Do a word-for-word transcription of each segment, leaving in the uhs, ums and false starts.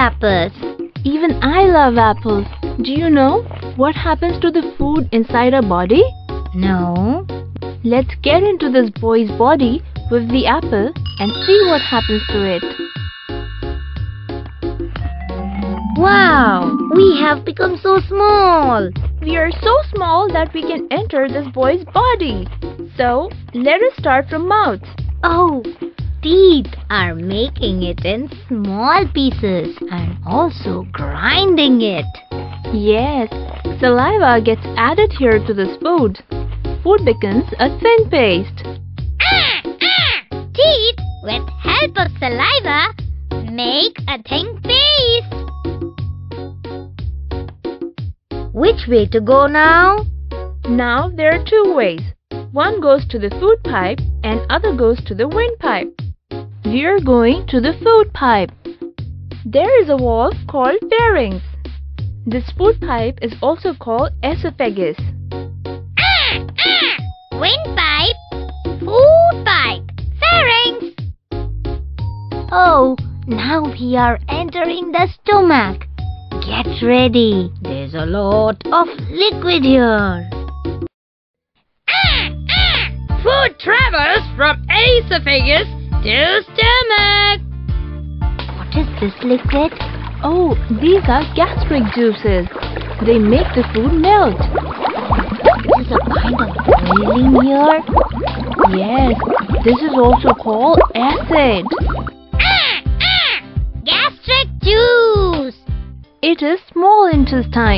apples. Even I love apples. Do you know what happens to the food inside our body? No. Let's get into this boy's body with the apple and see what happens to it. Wow! We have become so small. We are so small that we can enter this boy's body. So, let us start from mouth. Oh, teeth are making it in small pieces and also grinding it. Yes, saliva gets added here to this food. Food becomes a thin paste. Ah, ah. Teeth, with help of saliva, make a thin paste. Which way to go now? Now there are two ways. One goes to the food pipe and other goes to the windpipe. We are going to the food pipe. There is a valve called pharynx. This food pipe is also called esophagus. Ah, ah. Windpipe, food pipe, pharynx. Oh, now we are entering the stomach. Get ready. There's a lot of liquid here. Ah, ah. Food travels from esophagus to stomach. What is this liquid? Oh, these are gastric juices. They make the food melt. Is a kind of boiling here? Yes, this is also called acid. Ah, ah. Gastric juice. It is small intestine.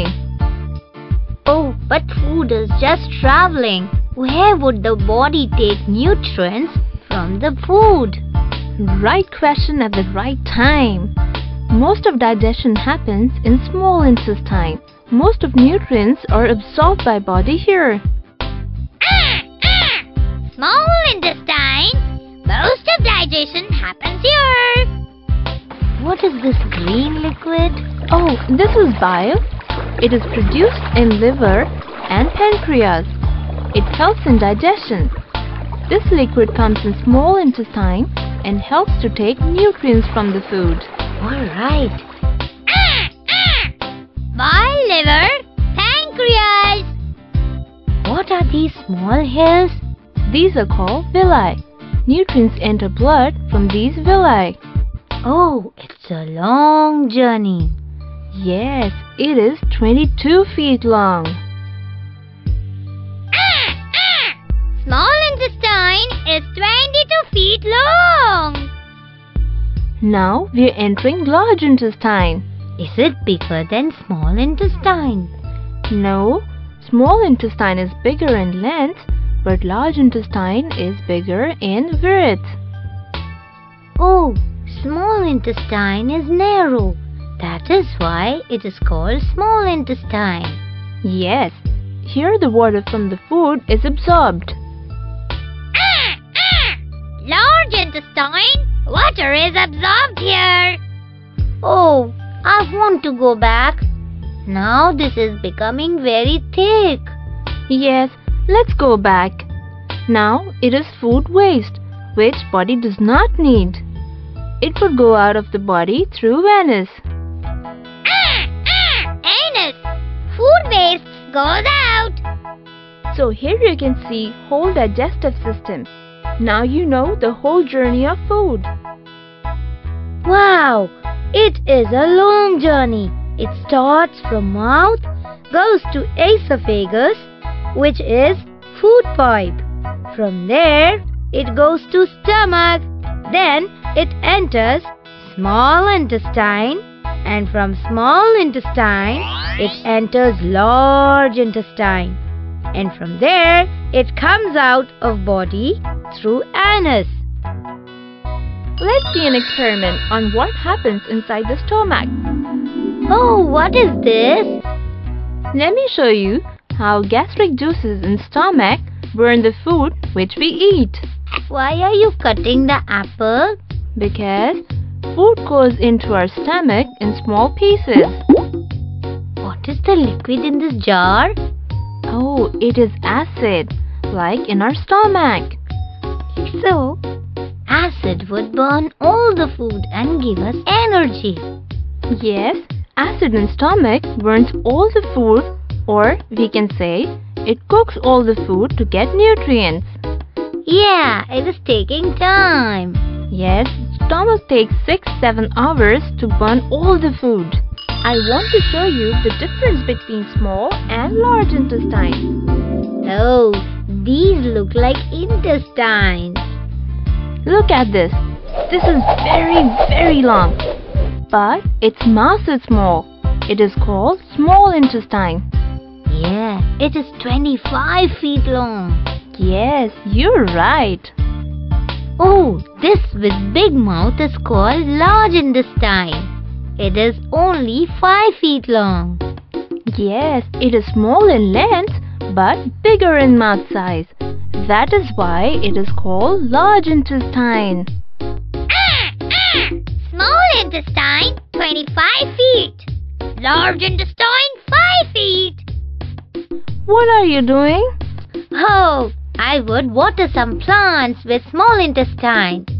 Oh, but food is just traveling. Where would the body take nutrients from the food? Right question at the right time. Most of digestion happens in small intestine. Most of nutrients are absorbed by body here. Ah, ah. Small intestine. Most of digestion happens here. What is this green liquid? Oh, this is bile. It is produced in liver and pancreas. It helps in digestion. This liquid comes in small intestine and helps to take nutrients from the food. Alright. Ah, ah. Bile, liver, pancreas. What are these small hills? These are called villi. Nutrients enter blood from these villi. Oh, it's a long journey. Yes, it is twenty-two feet long. Ah, ah. Small intestine is twenty-two feet long. Now we are entering large intestine. Is it bigger than small intestine? No, small intestine is bigger in length, but large intestine is bigger in width. Oh, small intestine is narrow. That is why it is called small intestine. Yes, here the water from the food is absorbed. Ah, ah. Large intestine, water is absorbed here. Oh, I want to go back. Now this is becoming very thick. Yes, let's go back. Now it is food waste, which body does not need. It would go out of the body through anus. Ah, ah, anus. Food waste goes out. So here you can see whole digestive system. Now you know the whole journey of food. Wow, it is a long journey. It starts from mouth, goes to esophagus, which is food pipe. From there, it goes to stomach. Then it enters small intestine, and from small intestine, it enters large intestine. And from there, it comes out of body through anus. Let's see an experiment on what happens inside the stomach. Oh, what is this? Let me show you how gastric juices in stomach burn the food which we eat. Why are you cutting the apple? Because food goes into our stomach in small pieces. What is the liquid in this jar? Oh, it is acid, like in our stomach. So, acid would burn all the food and give us energy. Yes, acid in stomach burns all the food, or we can say it cooks all the food to get nutrients. Yeah, it is taking time. Yes, stomach takes six to seven hours to burn all the food. I want to show you the difference between small and large intestine. Oh, these look like intestines. Look at this. This is very, very long. But its mass is small. It is called small intestine. Yeah, it is twenty-five feet long. Yes, you're right. Oh, this with big mouth is called large intestine. It is only five feet long. Yes, it is small in length but bigger in mouth size. That is why it is called large intestine. Ah, ah! Small intestine, twenty-five feet. Large intestine, five feet. What are you doing? Oh, I would water some plants with small intestine.